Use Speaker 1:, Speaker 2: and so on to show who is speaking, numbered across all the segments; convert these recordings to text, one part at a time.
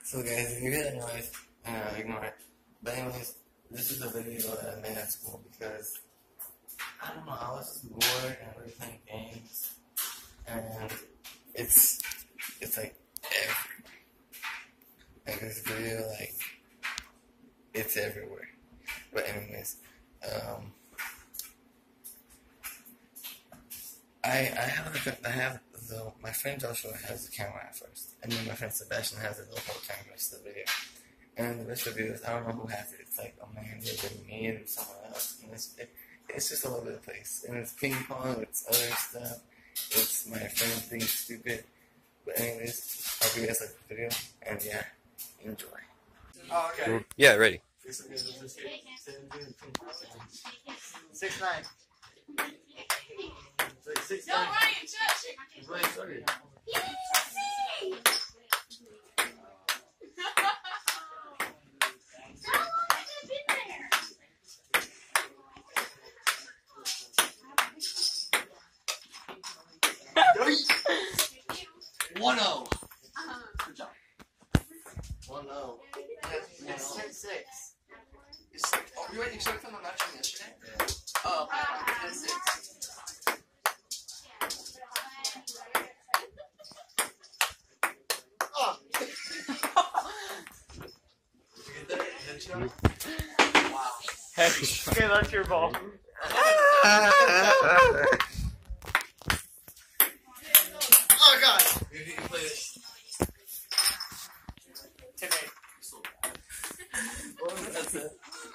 Speaker 1: So guys, if you hear that noise, ignore it. But anyways, this is a video that I made at school because, I don't know, I was just bored and we were playing games. And it's like everywhere. Like this video, like, it's everywhere. But anyways, my friend Joshua has the camera at first, and then my friend Sebastian has it the whole time the rest of the video. And the rest of the videos, I don't know who has it. It's like a man with me and someone else, and it's just all over the place. And it's ping pong, it's other stuff, it's my friend being stupid. But anyways, I hope you guys like the video, and yeah, enjoy.
Speaker 2: Oh, okay.
Speaker 3: Yeah, ready.
Speaker 2: 6'9".
Speaker 4: No, Ryan, shush!
Speaker 2: One oh.
Speaker 1: Good job. 1-0.
Speaker 2: It's 10-6.
Speaker 1: Oh, you started from the match from yesterday?
Speaker 2: Yeah. Oh, 10-6. Oh.
Speaker 1: Did you get that? Headshot?
Speaker 2: Wow.
Speaker 5: Okay, that's your ball.
Speaker 2: Oh god.
Speaker 1: You play this.
Speaker 2: 10-8.
Speaker 1: That's it.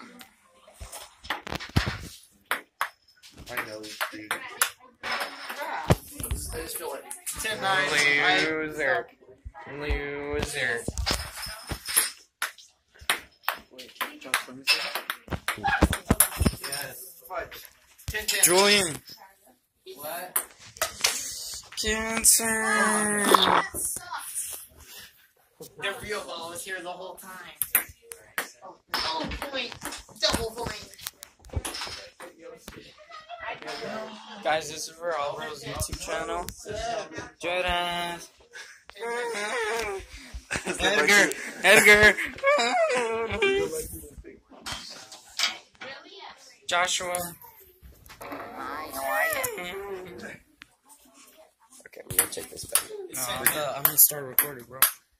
Speaker 1: I know, dude.
Speaker 2: I just feel like 10-9.
Speaker 5: Loser. Loser.
Speaker 2: Wait, Josh, let me see that.
Speaker 1: Yes.
Speaker 2: What? 10-10.
Speaker 5: Julian.
Speaker 2: What?
Speaker 5: Cancer.
Speaker 2: The real ball was here the whole time. Oh, point. Double point.
Speaker 5: Guys, this is for Alvaro's YouTube channel. Jordan. Edgar. Joshua.
Speaker 3: Okay, I'm gonna take this back.
Speaker 5: No, I'm gonna start recording, bro.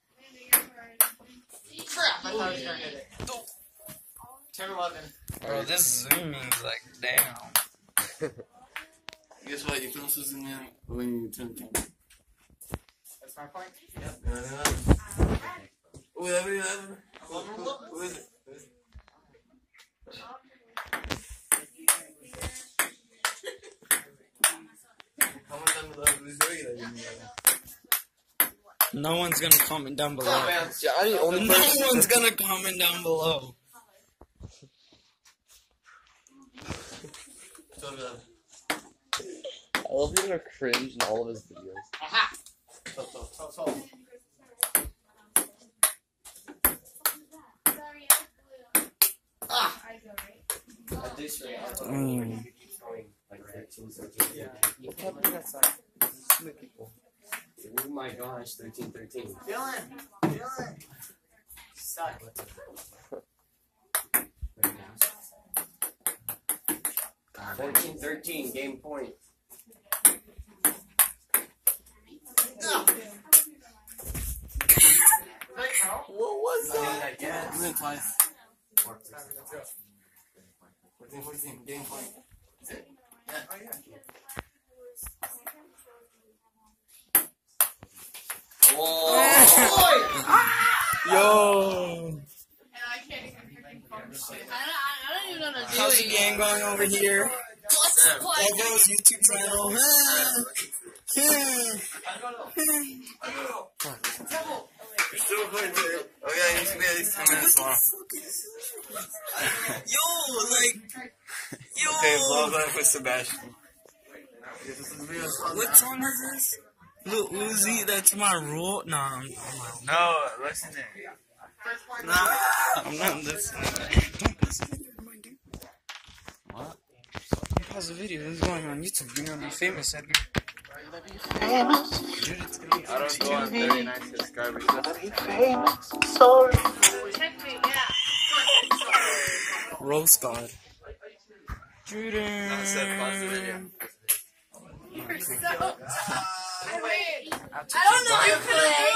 Speaker 2: Crap, I thought he was gonna hit it. 10-11.
Speaker 5: Bro, this zooming's like, damn.
Speaker 1: Guess what? You can also zoom in when you turn the camera.
Speaker 2: That's my point?
Speaker 1: Yep. Oh, 11. Who is it? Comment down below who's doing it.
Speaker 5: No one's gonna comment down below.
Speaker 1: Oh, man.
Speaker 3: Johnny, only
Speaker 5: No
Speaker 3: person.
Speaker 5: one's gonna comment down below.
Speaker 3: I love you gonna cringe in all of his videos.
Speaker 2: Aha! So. Ah!
Speaker 3: Oh my gosh, 13-13.
Speaker 2: Dylan! Suck.
Speaker 3: 14-13, game point.
Speaker 2: What was that?
Speaker 1: I'm in twice. 14, game point. Is it? Yeah.
Speaker 2: Oh, yeah.
Speaker 5: Yo!
Speaker 4: And I can't even freaking function. I don't even know what to do.
Speaker 5: How's the game going over here?
Speaker 4: What?
Speaker 5: Alvaro's YouTube channel.
Speaker 1: You're still recording today? Oh yeah, you should be at least 10 minutes long. Okay, blow up with Sebastian.
Speaker 5: What song is this? Lil Uzi, that's my rule. No,
Speaker 1: Listen to it.
Speaker 5: I'm not listening. Don't listen to it, dude.
Speaker 3: What?
Speaker 5: Pause the video. This is going on YouTube. You're gonna be famous, Edgar.
Speaker 1: Dude, it's gonna be
Speaker 3: I don't go on 39 subscribers.
Speaker 5: Roast God. Juden.
Speaker 3: Not said pause the video.
Speaker 4: You're so. Wait.
Speaker 2: I
Speaker 4: don't know you play.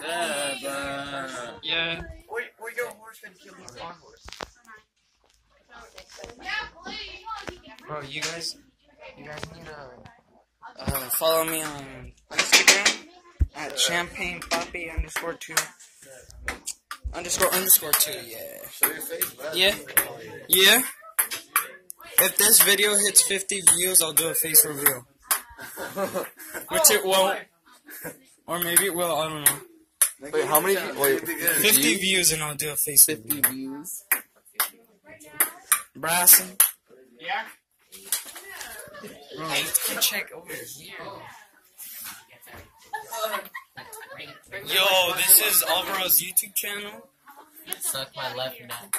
Speaker 5: Yeah.
Speaker 1: Or your horse gonna kill me our horse.
Speaker 4: Yeah, please.
Speaker 5: Bro, you guys need to follow me on Instagram at champagnepoppy_2. __2, yeah.
Speaker 1: Show your face, bro.
Speaker 5: Yeah. Yeah. If this video hits 50 views, I'll do a face reveal. Which it won't. Or maybe it will, I don't know.
Speaker 3: Wait, how many? Wait,
Speaker 5: 50 views and I'll do a face reveal.
Speaker 3: 50 views.
Speaker 5: Brasson.
Speaker 2: Yeah?
Speaker 5: Bro, you can check over here. Yo, this is Alvaro's YouTube channel.
Speaker 2: Suck my left nut.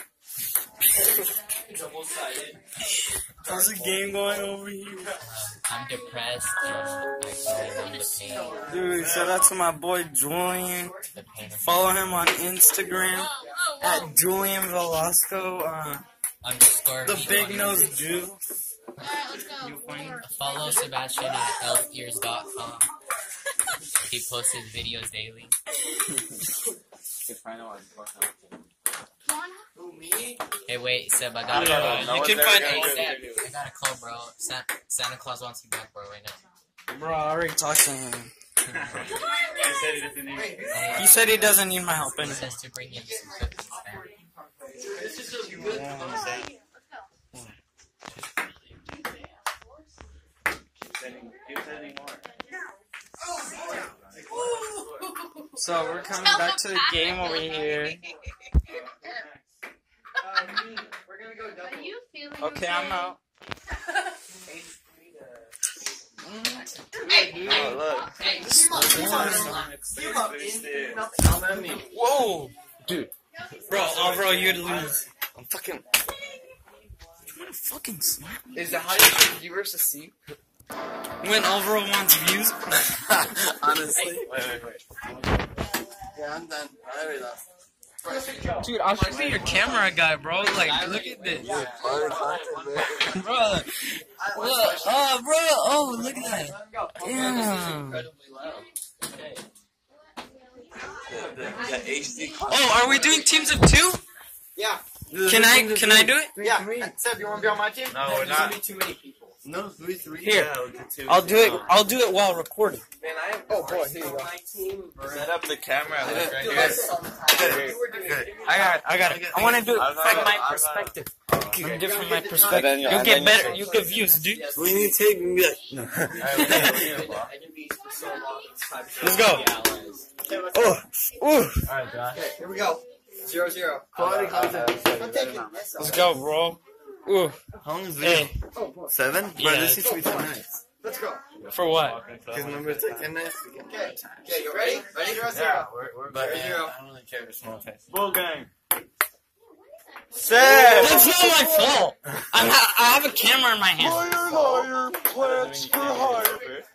Speaker 5: How's the game going over here?
Speaker 2: I'm depressed. I feel like
Speaker 5: Dude, shout out to my boy Julian.
Speaker 2: the pain of
Speaker 5: Follow him on Instagram at Julian Velasco.
Speaker 2: underscore
Speaker 5: The
Speaker 2: me
Speaker 5: Big
Speaker 2: on
Speaker 5: Nose Jew.
Speaker 4: Alright, let's go.
Speaker 5: You find
Speaker 2: Follow Sebastian at elfears.com. He posts his videos daily. Hey, wait, Seb, I got
Speaker 5: you can find
Speaker 2: Hey, Seb, I got a call, bro. Santa Claus wants you back, bro, right now.
Speaker 5: Bro, I already talked to him.
Speaker 2: Hey,
Speaker 5: He said he doesn't need my help
Speaker 2: he
Speaker 5: anymore.
Speaker 2: says to bring him some cookies, man.
Speaker 5: So we're coming back to the game over here.
Speaker 4: Are you feeling
Speaker 5: Okay, I'm out.
Speaker 2: Hey,
Speaker 3: look.
Speaker 2: hey,
Speaker 5: Whoa!
Speaker 3: Dude.
Speaker 5: Bro, Alvaro, you'd lose.
Speaker 3: I'm fucking.
Speaker 5: You wanna fucking snap?
Speaker 3: Is that how you get viewers to see?
Speaker 5: When Alvaro wants views?
Speaker 3: Honestly.
Speaker 1: Wait. Yeah, I'm done. I already lost.
Speaker 5: Dude, I should be your camera guy, bro. Like, look at this. Bro, look. Oh, bro. Oh, look at that. Damn.
Speaker 1: The HD.
Speaker 5: Oh, are we doing teams of two?
Speaker 1: Yeah.
Speaker 5: Can I do it?
Speaker 1: Yeah. Seb, you want to be on my team?
Speaker 3: No, we're
Speaker 1: There's
Speaker 3: not.
Speaker 1: gonna be too many people. No, 3-3.
Speaker 5: Here.
Speaker 1: Yeah, we'll do two.
Speaker 5: I'll do it. I'll do it while recording.
Speaker 1: Man, I have.
Speaker 3: Oh, boy, here you go.
Speaker 1: My team.
Speaker 3: Set up the camera like right
Speaker 1: Dude,
Speaker 3: here.
Speaker 1: Good.
Speaker 5: I got it. I want to do it
Speaker 3: I've
Speaker 5: from
Speaker 3: got-
Speaker 5: my
Speaker 3: I've
Speaker 5: perspective.
Speaker 3: got-
Speaker 5: I'm different from my
Speaker 3: And
Speaker 5: perspective.
Speaker 3: then
Speaker 5: You'll
Speaker 3: and
Speaker 5: get
Speaker 3: then
Speaker 5: better. You get views, dude.
Speaker 1: We need to take and be like, no.
Speaker 5: Let's go. Oh, ooh.
Speaker 3: Alright, Josh.
Speaker 1: Okay, here we go. 0-0. Quality content. I'm taking.
Speaker 5: Let's go, bro. Ooh.
Speaker 1: How long is
Speaker 5: Hey,
Speaker 1: 7?
Speaker 5: Yeah.
Speaker 1: Bro, this needs to be 10 minutes. Let's go.
Speaker 5: for what?
Speaker 1: Because remember, it's like 10 minutes. Okay, you ready? Ready? 0-0.
Speaker 3: Yeah, we're
Speaker 1: But
Speaker 3: back.
Speaker 1: I don't really care for small tests.
Speaker 3: Bull gang.
Speaker 5: That's not my fault. I have a camera in my hand.
Speaker 3: Liar, plants for hire.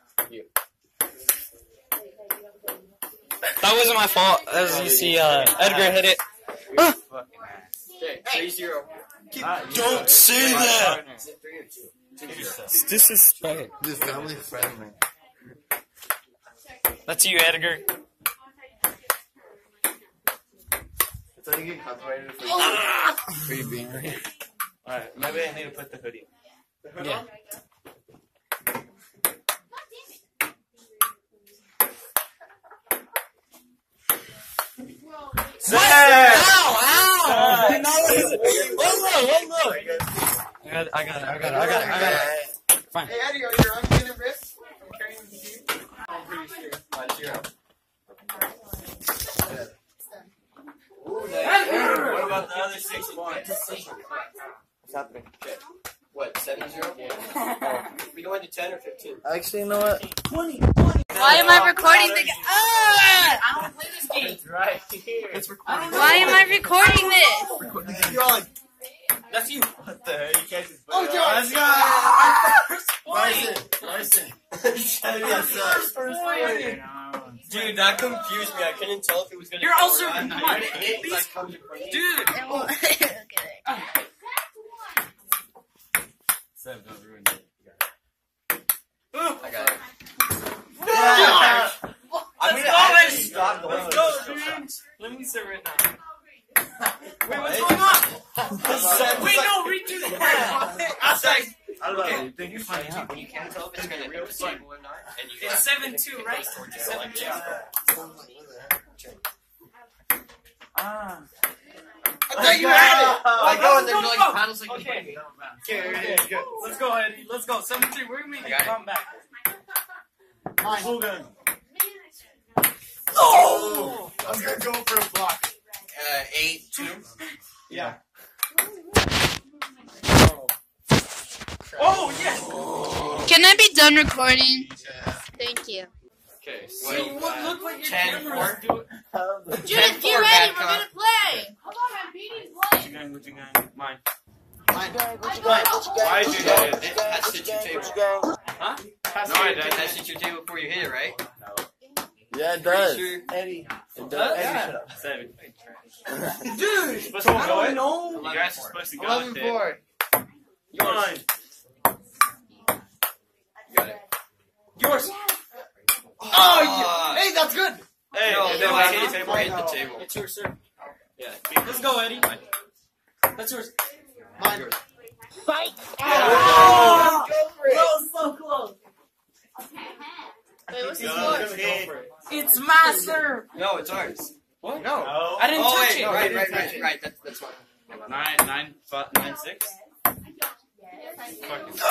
Speaker 5: That wasn't my fault. As you see, Edgar hit it. Ah,
Speaker 1: Okay, 3-0.
Speaker 5: don't say that.
Speaker 1: Is it 3 or 2? 2.
Speaker 5: It's disrespect.
Speaker 1: This family friendly.
Speaker 5: That's you, Edgar.
Speaker 1: That's how you get copyrighted for you being right.
Speaker 3: Alright, maybe I need to put the hoodie on.
Speaker 5: Yeah. Ow! Ow! Hold on. I got it. Fine.
Speaker 1: Hey, Eddie, are you running the wrist? I'm carrying the shoe. I'm pretty sure. 5-0. Ooh, nice.
Speaker 3: What about the other 6 points?
Speaker 1: What's happening? Okay. What, 7-0? Yeah. We going to 10 or 15? Actually, you know what? 20.
Speaker 4: Why am I recording the I don't play this game.
Speaker 1: It's right here. It's recording.
Speaker 4: Why am I recording this?
Speaker 1: You're on.
Speaker 5: That's you.
Speaker 3: What the hell? You can't just put
Speaker 1: Oh,
Speaker 3: it
Speaker 1: John.
Speaker 3: on.
Speaker 1: Let's go. Bryson.
Speaker 3: Dude, that confused me. I couldn't tell if it was gonna.
Speaker 2: You're also.
Speaker 3: Come
Speaker 2: Come on. Dude.
Speaker 3: Seb, don't ruin it.
Speaker 1: I got it.
Speaker 3: Let's go, dude. Let me sit right now. Wait, what's going on?
Speaker 2: Wait, no, redo that.
Speaker 3: Outside.
Speaker 1: Okay, think you find out. You can't tell if it's gonna hit the table or not. And you
Speaker 2: It's 7-2, right? 7-2.
Speaker 3: I
Speaker 1: thought you had it!
Speaker 3: Like,
Speaker 1: go and then like paddles like
Speaker 3: Okay.
Speaker 1: Okay, good.
Speaker 3: Let's go, Eddie. Let's go. 7-3. We're gonna make
Speaker 1: I
Speaker 3: a
Speaker 1: got it.
Speaker 3: comeback. Full gun.
Speaker 1: Oh! I'm gonna go for a block. 8-2.
Speaker 3: Yeah. Oh, yes!
Speaker 4: Can I be done recording?
Speaker 1: Yeah.
Speaker 4: Thank you.
Speaker 3: Okay, so
Speaker 1: What
Speaker 3: look what your
Speaker 1: 10-4?
Speaker 3: camera's doing.
Speaker 4: Judith, get ready. We're gonna play.
Speaker 3: What you got? Mine.
Speaker 1: Mine.
Speaker 3: Why did you hit it?
Speaker 1: It has to hit your table.
Speaker 3: Huh?
Speaker 1: No,
Speaker 3: I
Speaker 1: it
Speaker 3: didn't.
Speaker 1: has to hit your table before you hit it, right?
Speaker 6: Yeah, it does.
Speaker 1: Sure.
Speaker 6: Eddie. It
Speaker 3: Huh?
Speaker 6: does.
Speaker 3: Yeah.
Speaker 6: Eddie, shut
Speaker 3: 7.
Speaker 1: Dude!
Speaker 3: Supposed to go it?
Speaker 6: know.
Speaker 3: You guys are supposed to go
Speaker 1: 11-4.
Speaker 3: Yours.
Speaker 1: Got it.
Speaker 3: Yours.
Speaker 1: Oh, yeah. Hey, that's good!
Speaker 3: Hey,
Speaker 1: No,
Speaker 3: hey,
Speaker 1: no, I hit
Speaker 3: hey,
Speaker 1: it before I hit the table.
Speaker 3: It's yours, sir. Yeah. Let's go, Eddie. That's yours.
Speaker 1: Mine. Yours.
Speaker 4: Oh!
Speaker 3: so close.
Speaker 4: Wait, what's
Speaker 3: Go,
Speaker 4: this
Speaker 3: go
Speaker 4: for?
Speaker 3: for it.
Speaker 2: It's my serve.
Speaker 1: No, it's ours.
Speaker 3: What?
Speaker 1: No.
Speaker 2: I didn't
Speaker 1: Oh,
Speaker 2: touch
Speaker 1: wait,
Speaker 2: it.
Speaker 1: no, right. That's fine.
Speaker 3: 9, 6. Fucking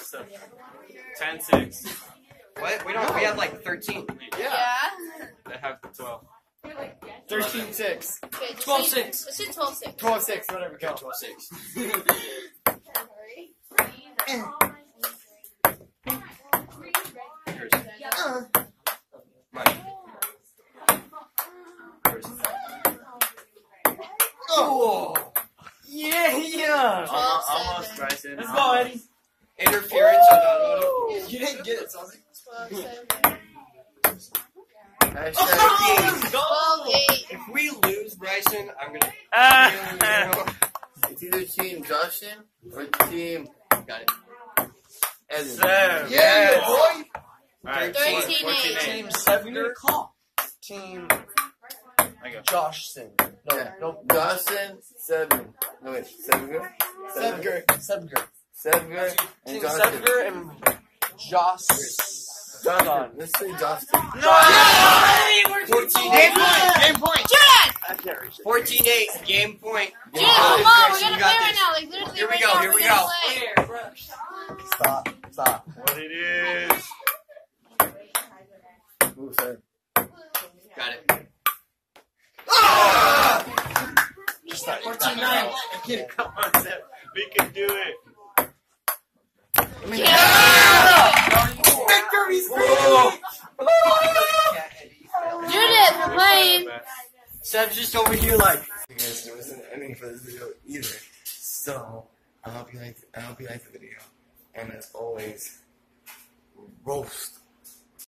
Speaker 3: 10-6.
Speaker 1: What? We have like 13.
Speaker 4: Yeah.
Speaker 3: I have 12.
Speaker 6: 13-6.
Speaker 4: Okay, just
Speaker 2: 12-6.
Speaker 4: say- Let's do 12-6.
Speaker 6: 12-6, whatever count.
Speaker 1: 12-6. Yours. Mine. Yours. Oh!
Speaker 6: Yeah!
Speaker 3: Almost, Bryson.
Speaker 2: Let's go, Eddie.
Speaker 1: Interference or not?
Speaker 6: You didn't get it, Saucy.
Speaker 4: 12-7.
Speaker 6: Hashtag
Speaker 4: 12-8.
Speaker 1: If we lose, Bryson, I'm gonna.
Speaker 6: It's either Team Justin or Team
Speaker 1: Got it.
Speaker 6: Evan.
Speaker 3: Seven.
Speaker 1: Yeah,
Speaker 6: boy!
Speaker 3: Alright,
Speaker 4: 13-8.
Speaker 6: Team Sevener. Team
Speaker 3: I go.
Speaker 6: Joshson. No, Johnson, Seven. No, wait, Sevener? Sevener. Sevener and
Speaker 7: Team
Speaker 6: Johnson.
Speaker 7: Sevener and Joss.
Speaker 6: Johnson. Let's say Johnson.
Speaker 1: No! 14-8.
Speaker 4: Game point. Judith!
Speaker 7: I can't reach it.
Speaker 1: 14-8. Game point.
Speaker 4: Judith, come on. We're gonna play right now. Like, literally
Speaker 1: Here we
Speaker 4: right
Speaker 1: go,
Speaker 4: now.
Speaker 1: here
Speaker 4: We're
Speaker 1: we
Speaker 4: gonna
Speaker 1: go.
Speaker 4: play.
Speaker 6: Stop.
Speaker 3: What it is?
Speaker 6: Ooh, sorry.
Speaker 1: Got it.
Speaker 3: 14-9. Come on, Seb. We can do it.
Speaker 1: Victory's
Speaker 4: Judith, we're playing.
Speaker 1: Seb's just over here like. You guys, there wasn't ending for this video either. So I hope you like the video, and as always, roast.